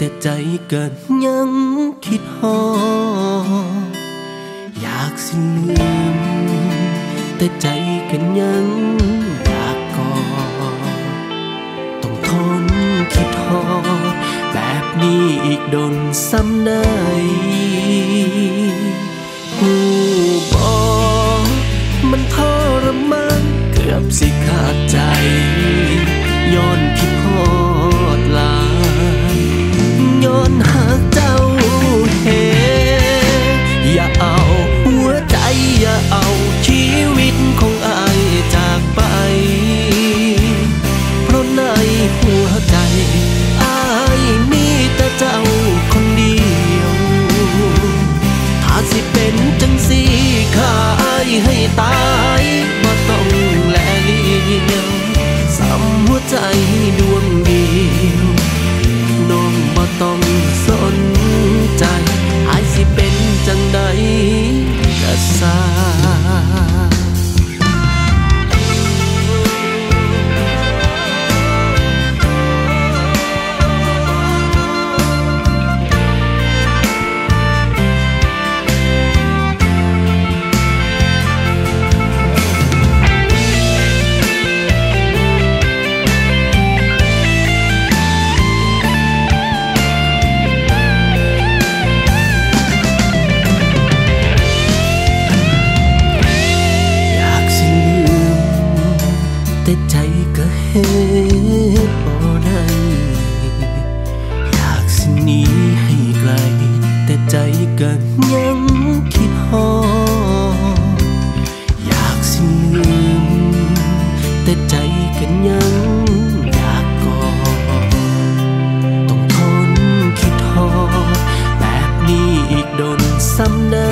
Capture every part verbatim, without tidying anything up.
แต่ใจเกิดยังคิดฮออยากสิลืมแต่ใจกันยังอยากกอดต้องทนคิดฮอแบบนี้อีกโดนซ้ำได้หูบอกมันทรมานเกือบสิขาดใจย้อนคิดฮอดลาย้อนหากเจ้าเหอย่าเอาหัวใจอย่าเอาชีวิตของอายจากไปเพราะในหัวใจอายมีแต่เจ้าคนเดียวถ้าสิเป็นจังสิข้าอายให้ตายบ่ต้องแลเลียวซ้ำหัวใจดวงเดียวน้องบ่ต้องสนใจอายสิเป็นจังใดก็สาแต่ใจก็เฮ็ดบ่ได้อยากสิหนีให้ไกลแต่ใจก็ยังคิดฮออยากสิลืมแต่ใจก็ยังอยากกอดต้องทนคิดฮอแบบนี้อีกโดนซ้ำได้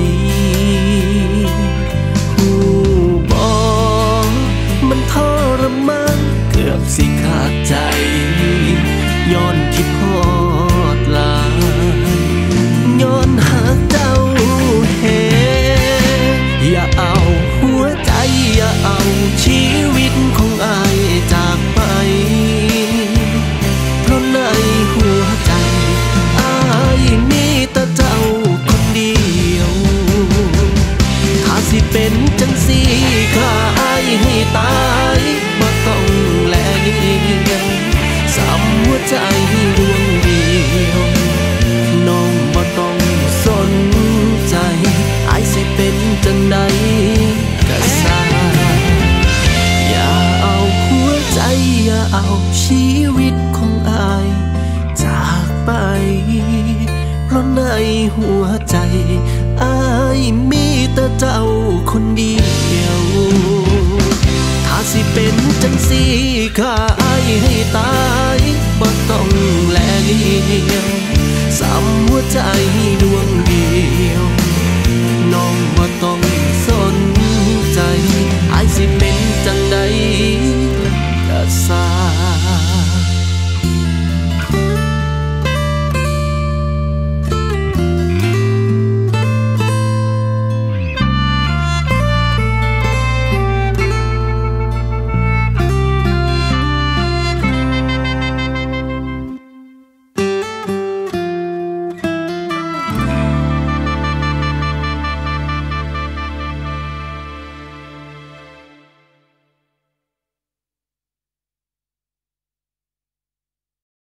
มันทรมานเกือบสิขาดใจย้อนคิดฮอดลาย้อนหากเจ้าเหอย่าเอาหัวใจอย่าเอาชีวิตของอายจากไปเพราะในหัวใจอายมีแต่เจ้าคนเดียวถ้าสิเป็นจังสิข้าอายให้ตายบ่ต้องแลเลียวซ้ำหัวใจดวงเดียวน้องบ่ต้องสนใจอายสิเป็นจังใดก็สาอย่าเอาหัวใจอย่าเอาชีวิตของอายจากไปเพราะในหัวใจอายมี